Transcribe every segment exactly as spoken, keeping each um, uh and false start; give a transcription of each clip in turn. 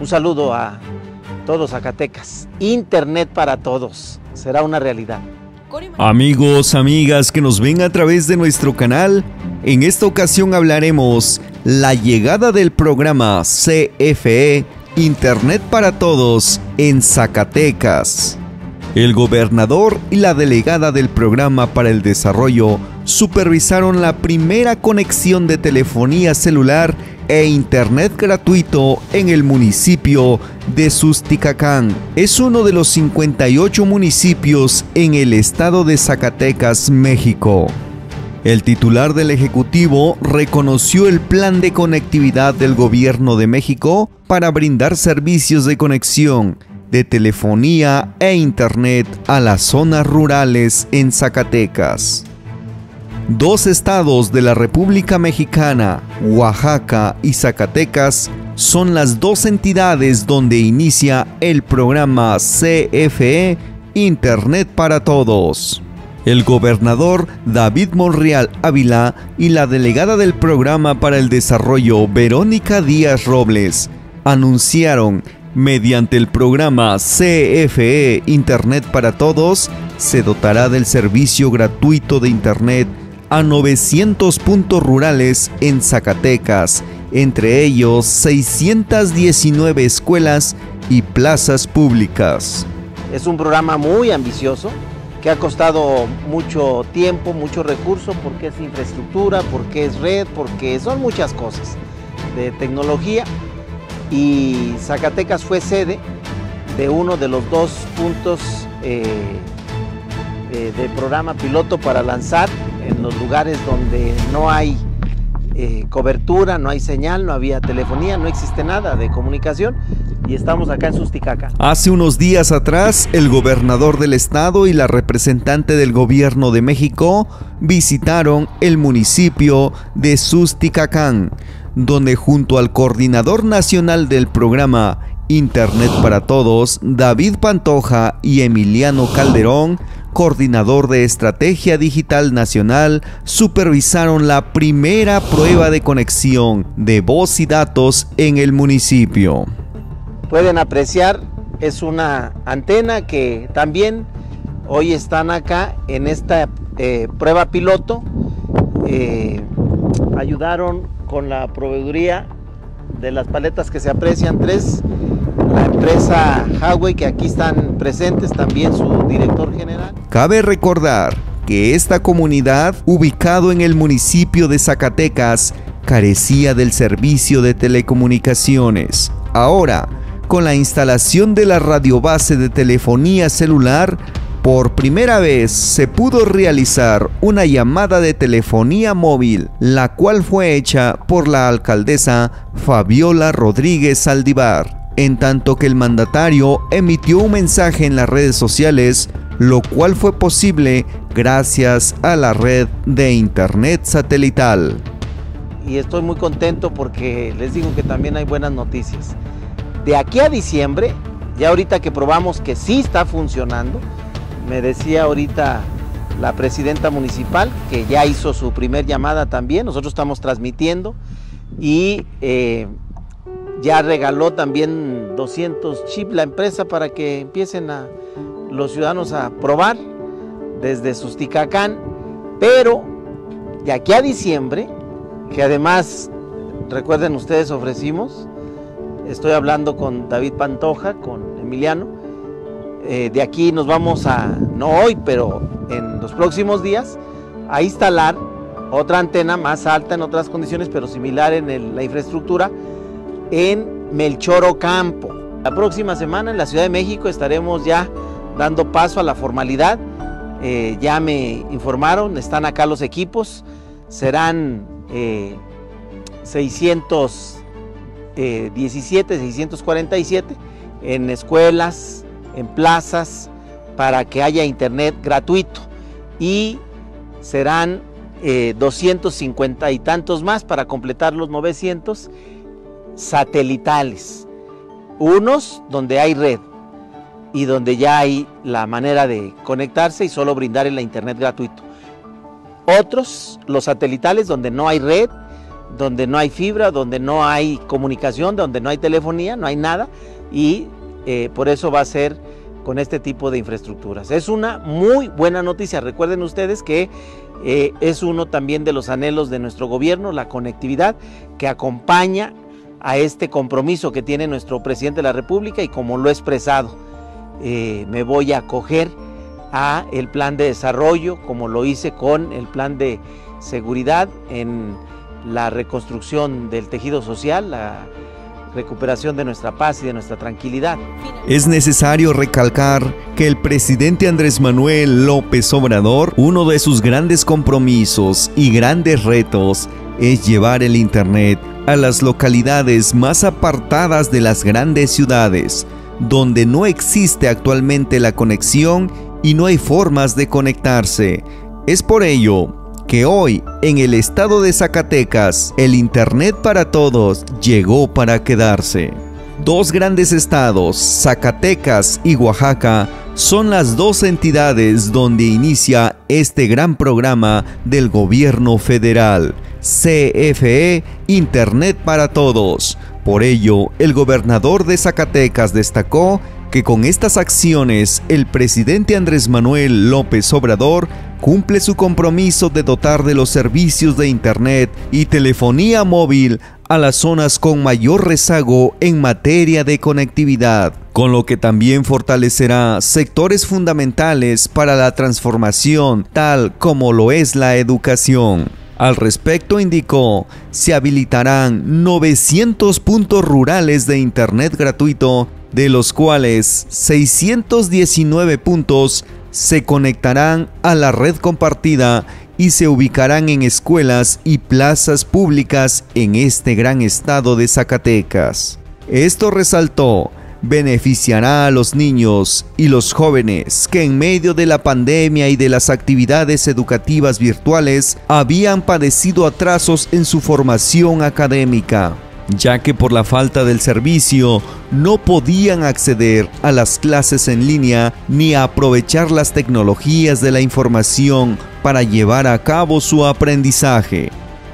Un saludo a todos Zacatecas. Internet para todos será una realidad. Amigos, amigas que nos ven a través de nuestro canal, en esta ocasión hablaremos la llegada del programa C F E Internet para Todos en Zacatecas. El gobernador y la delegada del Programa para el Desarrollo supervisaron la primera conexión de telefonía celular e internet gratuito en el municipio de Susticacán. Es uno de los cincuenta y ocho municipios en el estado de Zacatecas, México. El titular del Ejecutivo reconoció el plan de conectividad del Gobierno de México para brindar servicios de conexión de telefonía e internet a las zonas rurales en Zacatecas. Dos estados de la República Mexicana, Oaxaca y Zacatecas, son las dos entidades donde inicia el programa C F E Internet para Todos. El gobernador David Monreal Ávila y la delegada del Programa para el Desarrollo, Verónica Díaz Robles, anunciaron mediante el programa C F E Internet para Todos, se dotará del servicio gratuito de Internet a novecientos puntos rurales en Zacatecas, entre ellos seiscientas diecinueve escuelas y plazas públicas. Es un programa muy ambicioso que ha costado mucho tiempo, mucho recurso, porque es infraestructura, porque es red, porque son muchas cosas de tecnología. Y Zacatecas fue sede de uno de los dos puntos eh, de, de programa piloto para lanzar en los lugares donde no hay eh, cobertura, no hay señal, no había telefonía, no existe nada de comunicación, y estamos acá en Susticacán. Hace unos días atrás, el gobernador del estado y la representante del Gobierno de México visitaron el municipio de Susticacán, donde junto al coordinador nacional del programa Internet para Todos, David Pantoja, y Emiliano Calderón, coordinador de Estrategia Digital Nacional, supervisaron la primera prueba de conexión de voz y datos en el municipio. Pueden apreciar, es una antena que también hoy están acá en esta eh, prueba piloto. Eh, ayudaron con la proveeduría de las paletas que se aprecian tres, la empresa Huawei, que aquí están presentes, también su director general. Cabe recordar que esta comunidad, ubicado en el municipio de Zacatecas, carecía del servicio de telecomunicaciones. Ahora, con la instalación de la radiobase de telefonía celular, por primera vez se pudo realizar una llamada de telefonía móvil, la cual fue hecha por la alcaldesa Fabiola Rodríguez Saldívar, en tanto que el mandatario emitió un mensaje en las redes sociales, lo cual fue posible gracias a la red de internet satelital. Y estoy muy contento porque les digo que también hay buenas noticias. De aquí a diciembre, ya ahorita que probamos que sí está funcionando, me decía ahorita la presidenta municipal que ya hizo su primer llamada también, nosotros estamos transmitiendo, y eh, ya regaló también doscientos chips la empresa para que empiecen a los ciudadanos a probar desde Susticacán. Pero de aquí a diciembre, que además recuerden ustedes ofrecimos, estoy hablando con David Pantoja, con Emiliano, Eh, de aquí nos vamos a, no hoy, pero en los próximos días, a instalar otra antena más alta en otras condiciones, pero similar en el, la infraestructura, en Melchor Ocampo. La próxima semana en la Ciudad de México estaremos ya dando paso a la formalidad. Eh, ya me informaron, están acá los equipos, serán eh, seiscientos diecisiete, seiscientos cuarenta y siete en escuelas, en plazas, para que haya internet gratuito, y serán eh, doscientos cincuenta y tantos más para completar los novecientos satelitales, unos donde hay red y donde ya hay la manera de conectarse y solo brindar el internet gratuito, otros los satelitales donde no hay red donde no hay fibra, donde no hay comunicación, donde no hay telefonía, no hay nada, y eh, por eso va a ser con este tipo de infraestructuras. Es una muy buena noticia. Recuerden ustedes que eh, es uno también de los anhelos de nuestro gobierno, la conectividad, que acompaña a este compromiso que tiene nuestro presidente de la República, y como lo he expresado, eh, me voy a acoger a el plan de desarrollo, como lo hice con el plan de seguridad en la reconstrucción del tejido social, la recuperación de nuestra paz y de nuestra tranquilidad. Es necesario recalcar que el presidente Andrés Manuel López Obrador, uno de sus grandes compromisos y grandes retos es llevar el Internet a las localidades más apartadas de las grandes ciudades, donde no existe actualmente la conexión y no hay formas de conectarse. Es por ello que hoy, en el estado de Zacatecas, el Internet para todos llegó para quedarse. Dos grandes estados, Zacatecas y Oaxaca, son las dos entidades donde inicia este gran programa del gobierno federal, C F E Internet para Todos. Por ello, el gobernador de Zacatecas destacó que con estas acciones el presidente Andrés Manuel López Obrador cumple su compromiso de dotar de los servicios de Internet y telefonía móvil a las zonas con mayor rezago en materia de conectividad, con lo que también fortalecerá sectores fundamentales para la transformación, tal como lo es la educación. Al respecto indicó, se habilitarán novecientos puntos rurales de Internet gratuito, de los cuales seiscientos diecinueve puntos se conectarán a la red compartida y se ubicarán en escuelas y plazas públicas en este gran estado de Zacatecas. Esto, resaltó, beneficiará a los niños y los jóvenes que en medio de la pandemia y de las actividades educativas virtuales habían padecido atrasos en su formación académica, ya que por la falta del servicio no podían acceder a las clases en línea ni a aprovechar las tecnologías de la información para llevar a cabo su aprendizaje.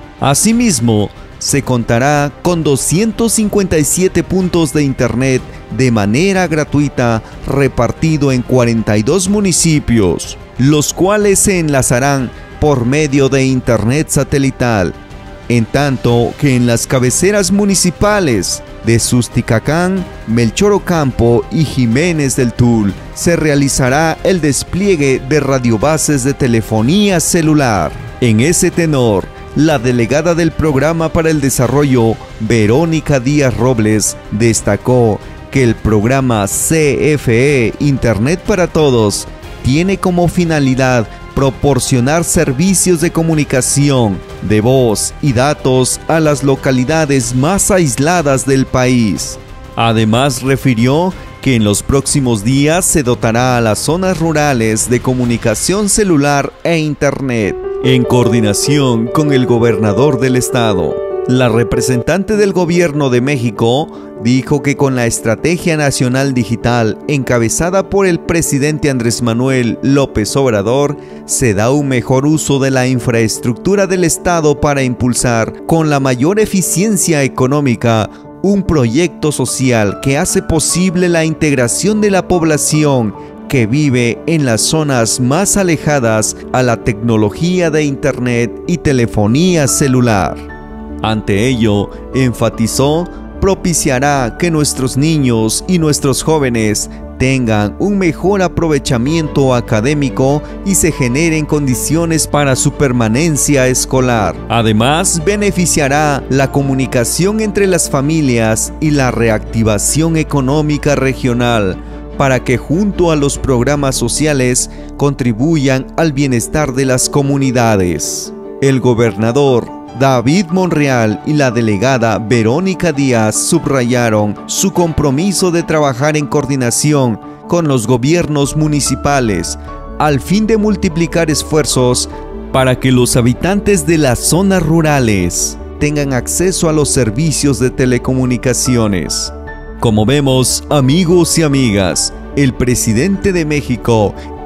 Asimismo, se contará con doscientos cincuenta y siete puntos de Internet de manera gratuita repartido en cuarenta y dos municipios, los cuales se enlazarán por medio de Internet satelital, en tanto que en las cabeceras municipales de Susticacán, Melchor Ocampo y Jiménez del Tul se realizará el despliegue de radiobases de telefonía celular. En ese tenor, la delegada del Programa para el Desarrollo, Verónica Díaz Robles, destacó que el programa C F E Internet para Todos tiene como finalidad proporcionar servicios de comunicación, de voz y datos a las localidades más aisladas del país. Además, refirió que en los próximos días se dotará a las zonas rurales de comunicación celular e Internet, en coordinación con el gobernador del estado. La representante del Gobierno de México dijo que con la Estrategia Nacional Digital encabezada por el presidente Andrés Manuel López Obrador, se da un mejor uso de la infraestructura del Estado para impulsar con la mayor eficiencia económica un proyecto social que hace posible la integración de la población que vive en las zonas más alejadas a la tecnología de Internet y telefonía celular. Ante ello, enfatizó, propiciará que nuestros niños y nuestros jóvenes tengan un mejor aprovechamiento académico y se generen condiciones para su permanencia escolar. Además, beneficiará la comunicación entre las familias y la reactivación económica regional, para que junto a los programas sociales contribuyan al bienestar de las comunidades. El gobernador David Monreal y la delegada Verónica Díaz subrayaron su compromiso de trabajar en coordinación con los gobiernos municipales al fin de multiplicar esfuerzos para que los habitantes de las zonas rurales tengan acceso a los servicios de telecomunicaciones. Como vemos, amigos y amigas, el presidente de México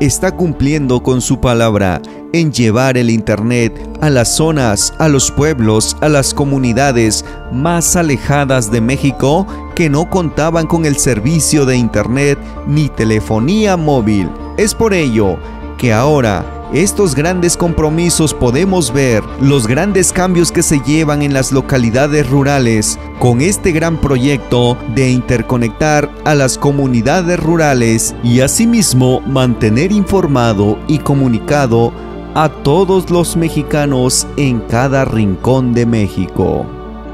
está cumpliendo con su palabra en llevar el Internet a las zonas, a los pueblos, a las comunidades más alejadas de México que no contaban con el servicio de Internet ni telefonía móvil. Es por ello que ahora estos grandes compromisos podemos ver los grandes cambios que se llevan en las localidades rurales con este gran proyecto de interconectar a las comunidades rurales y asimismo mantener informado y comunicado a todos los mexicanos en cada rincón de México.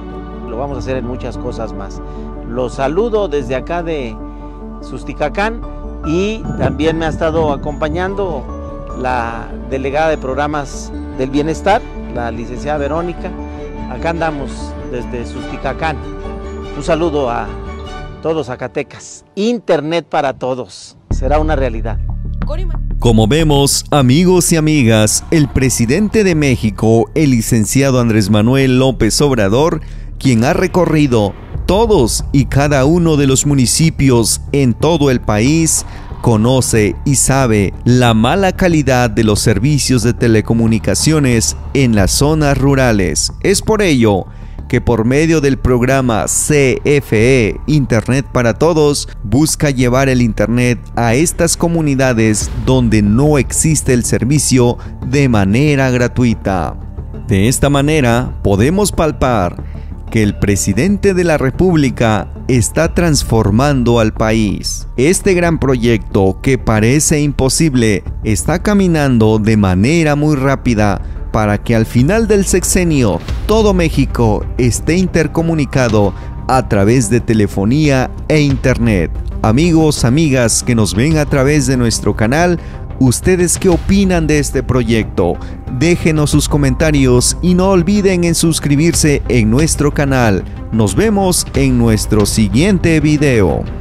Lo vamos a hacer en muchas cosas más. Los saludo desde acá de Susticacán y también me ha estado acompañando la delegada de programas del bienestar, la licenciada Verónica. Acá andamos desde Susticacán. Un saludo a todos Zacatecas. Internet para todos. Será una realidad. Como vemos, amigos y amigas, el presidente de México, el licenciado Andrés Manuel López Obrador, quien ha recorrido todos y cada uno de los municipios en todo el país, conoce y sabe la mala calidad de los servicios de telecomunicaciones en las zonas rurales. Es por ello que por medio del programa C F E Internet para Todos busca llevar el Internet a estas comunidades donde no existe el servicio de manera gratuita. De esta manera podemos palpar que el presidente de la República está transformando al país. Este gran proyecto que parece imposible está caminando de manera muy rápida para que al final del sexenio todo México esté intercomunicado a través de telefonía e internet. Amigos, amigas que nos ven a través de nuestro canal, ¿ustedes qué opinan de este proyecto? Déjenos sus comentarios y no olviden en suscribirse en nuestro canal. Nos vemos en nuestro siguiente video.